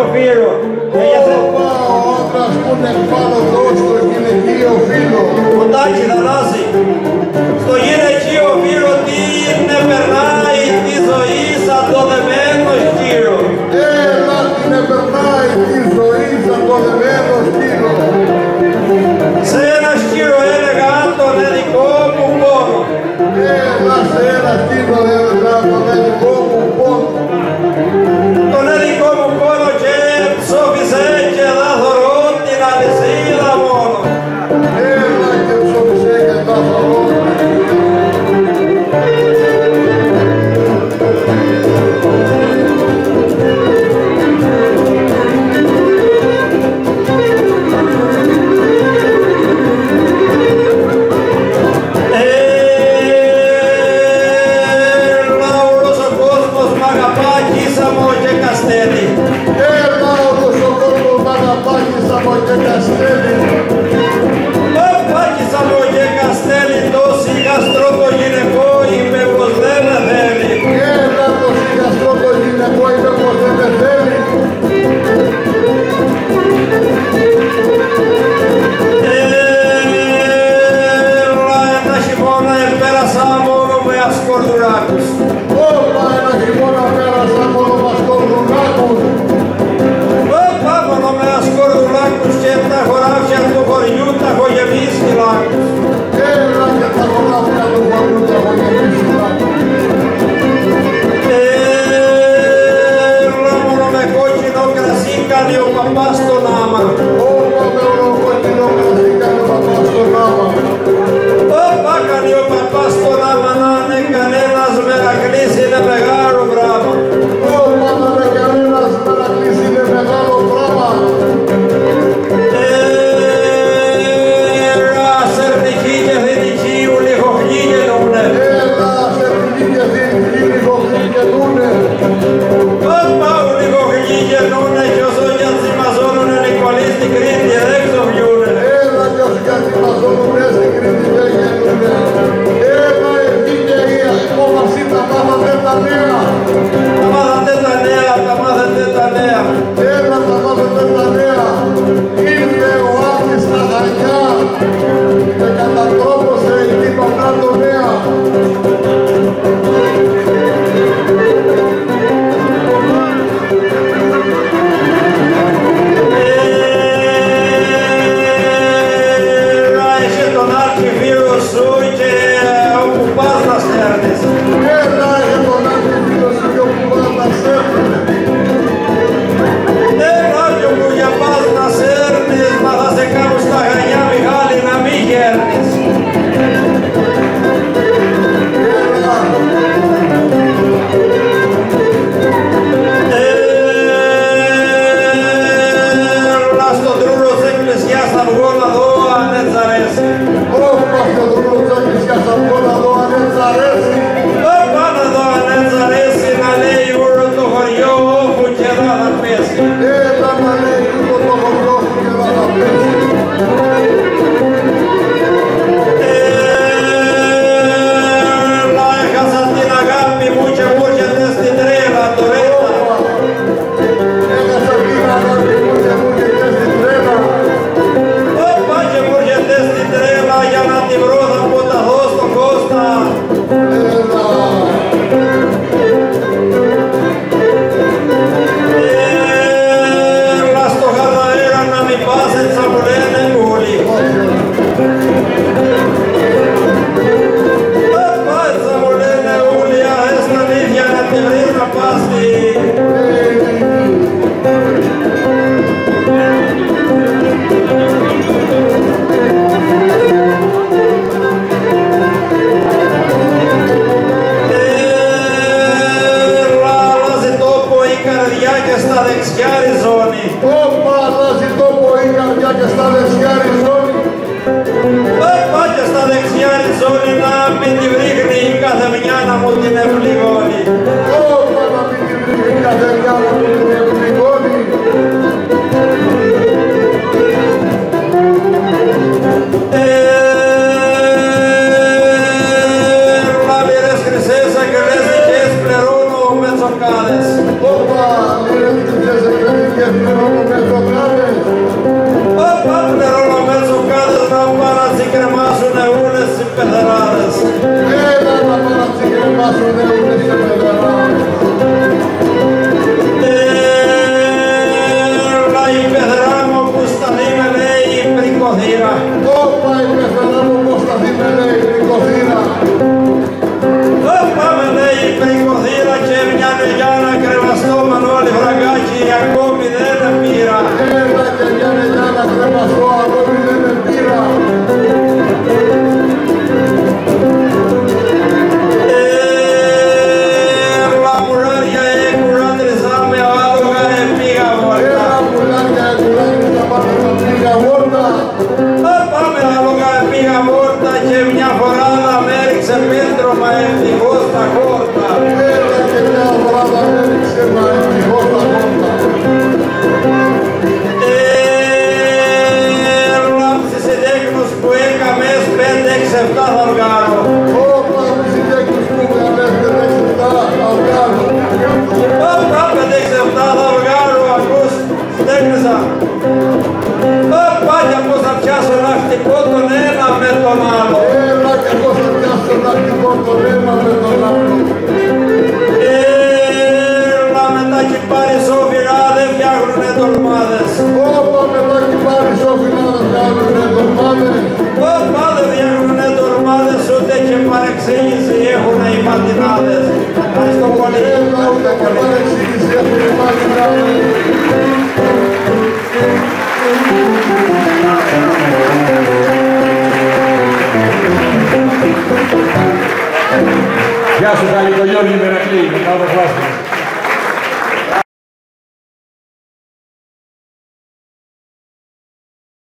φίλο. Όπα, ο άντρας που είναι πάνω εδώ στο γυναικείο φίλο. Κουτάκι Θανάση, στο γυναικείο φίλο τι είναι περνάει τη ζωή σαν το δεμένο σκύλο. Έλα την περνάει τη ζωή σαν το δεμένο σκύλο. Σε ένα σκύλο έλεγα τον δικό μου πόνο. Έλα σε ένα σκύλο έλεγα τον δικό μου πόνο. Τον δικό μου πόνο και ψόφισε και θα θωρώ την αλυσίδα μόνο. Έλα και ψόφισε και θα θωρώ. μια φορά να με έριξε πέντρωμα ευτυχώς στα κόρτα. Έλα και μια φορά να με έριξε μα ευτυχώς στα κόρτα. Λάμψη συντέκνους που έκαμες 5-6-7 θα βγάλω. Όπα τους συντέκνους που έκαμες 5-6-7 θα βγάλω. Όπα 5-6-7 θα βγάλω, ακούς, στέκνησα. Όπα και πώς θα πιάσω ένα χτυπώ τον ένα με τον άλλο. Έλα και πώς θα πιάσω ένα χτυπώ τον ένα με τον άλλο. Έλα μετά κυπάρεις όφυλα δεν φτιάχνουνε τολμάδες. Όπα μετά κυπάρεις όφυλα δεν φτιάχνουνε τολμάδες. Όπα δεν φτιάχνουνε τολμάδες ούτε και παρεξήγηση έχουνε οι πατινάδες. Ευχαριστώ πολύ. Έλα ούτε και παρεξήγηση έχουνε οι πατινάδες. Γεια σου Καλικογιώργη Μερακλή, με τα